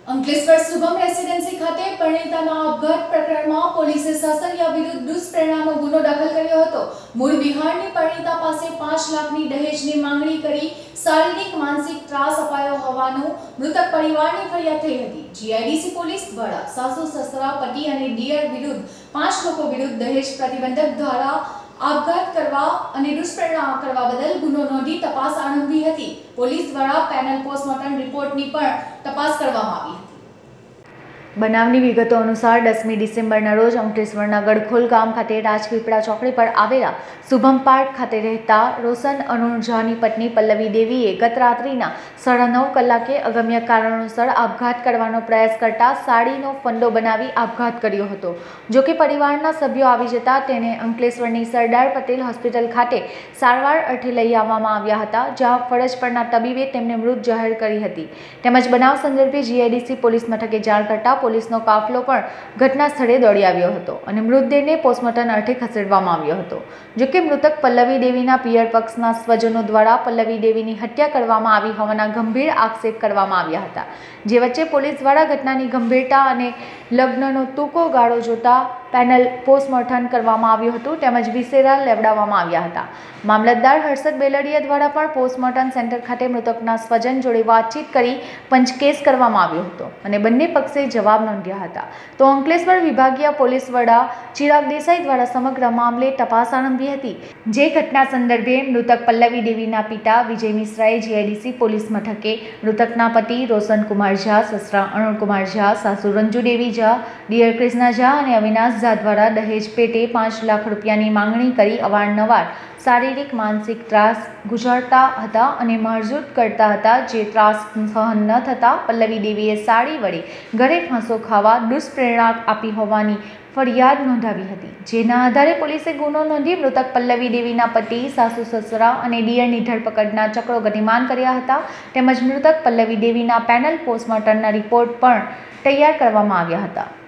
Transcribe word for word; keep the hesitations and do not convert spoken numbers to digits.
Ankleshwar Shubham residency ખાતે પરિણીતાના આપઘાત પ્રકરણમાં પોલીસે સાસરિયા વિરુદ્ધ દુષ્પ્રેરણાનો ગુનો દાખલ કર્યો હતો। મૂળ બિહારની પરિણીતા પાસે પાંચ લાખની દહેજની માંગણી કરી શારીરિક માનસિક ત્રાસ અપાયો હોવાનું મૃતક પરિવારની ફરિયાદ થઈ હતી। જીઆઈડીસી પોલીસ દ્વારા સાસુ સસરા પતિ અને દિયર વિરુદ્ધ પાંચ લોકો વિરુદ્ધ દહેજ પ્રતિબંધક દ્વારા આપઘાત કરવા અને દુષ્પ્રેરણા કરવા બદલ ગુનો નોંધી તપાસ આરંભી હતી। પોલીસ દ્વારા પેનલ પોસ્ટમોર્ટમ રિપોર્ટની પણ તપાસ કરવામાં આવી હતી। બનાવની વિગતો અનુસાર દસમી ડિસેમ્બરના રોજ અંકલેશ્વરના ગડખોલ ગામ ખાતે રાજપીપળા ચોકડી પર આવેલા શુભમ પાર્ક ખાતે રહેતા રોશન અરુણ ઝાની પત્ની પલ્લવી દેવીએ ગત રાત્રિના સાડા નવ કલાકે અગમ્ય કારણોસર આપઘાત કરવાનો પ્રયાસ કરતા સાડીનો ફંડો બનાવી આપઘાત કર્યો હતો। જો કે પરિવારના સભ્યો આવી જતા તેને અંકલેશ્વરની સરદાર પટેલ હોસ્પિટલ ખાતે સારવાર અર્થે લઈ આવવામાં આવ્યા હતા, જ્યાં ફરજ પરના તબીબે તેમને મૃત જાહેર કરી હતી। તેમજ બનાવ સંદર્ભે જીઆઈડીસી પોલીસ મથકે જાણ કરતા પોલીસનો કાફલો પણ ઘટના સ્થળે દોડી આવ્યો હતો અને મૃતદેહને પોસ્ટમોર્ટમ અર્થે ખસેડવામાં આવ્યો હતો। જો કે મૃતક પલ્લવી દેવીના પિયર પક્ષના સ્વજનો દ્વારા પલ્લવી દેવીની હત્યા કરવામાં આવી હોવાના ગંભીર આક્ષેપ કરવામાં આવ્યા હતા, જે વચ્ચે પોલીસ દ્વારા ઘટનાની ગંભીરતા અને લગ્નનો ટૂંકો ગાળો જોતા પેનલ પોસ્ટમોર્ટમ કરવામાં આવ્યું હતું તેમજ વિસેરા લેવડાવવામાં આવ્યા હતા। મામલતદાર હર્ષદ બેલડિયા દ્વારા પણ પોસ્ટમોર્ટમ સેન્ટર ખાતે મૃતકના સ્વજન જોડે વાતચીત કરી પંચકેસ કરવામાં આવ્યો હતો અને બંને પક્ષે જવાબ નોંધ્યા હતા। તો અંકલેશ્વર વિભાગીય પોલીસ વડા ચિરાગ દેસાઈ દ્વારા સમગ્ર મામલે તપાસ આરંભી હતી, જે ઘટના સંદર્ભે મૃતક પલ્લવી દેવીના પિતા વિજય મિશ્રાએ જીઆઈડીસી પોલીસ મથકે મૃતકના પતિ રોશન કુમાર ઝા, સસરા અરુણ કુમાર ઝા, સાસુ રંજુ દેવી ઝા, દિયર કૃષ્ણા ઝા અને અવિનાશ ઝા દ્વારા દહેજ પેટે પાંચ લાખ રૂપિયાની માંગણી કરી અવારનવાર શારીરિક માનસિક ત્રાસ ગુજારતા હતા અને મારઝૂડ કરતા હતા, જે ત્રાસ સહન ન થતા પલ્લવી દેવીએ સાડી વડે ઘરે ફાંસો ખાવા દુષ્પ્રેરણા આપી હોવાની ફરિયાદ નોંધાવી હતી, જેના આધારે પોલીસે ગુનો નોંધી મૃતક પલ્લવી દેવીના પતિ, સાસુ સસરા અને દિયરની ધરપકડના ચક્રો ગતિમાન કર્યા હતા તેમજ મૃતક પલ્લવી દેવીના પેનલ પોસ્ટમોર્ટમના રિપોર્ટ પણ તૈયાર કરવામાં આવ્યા હતા।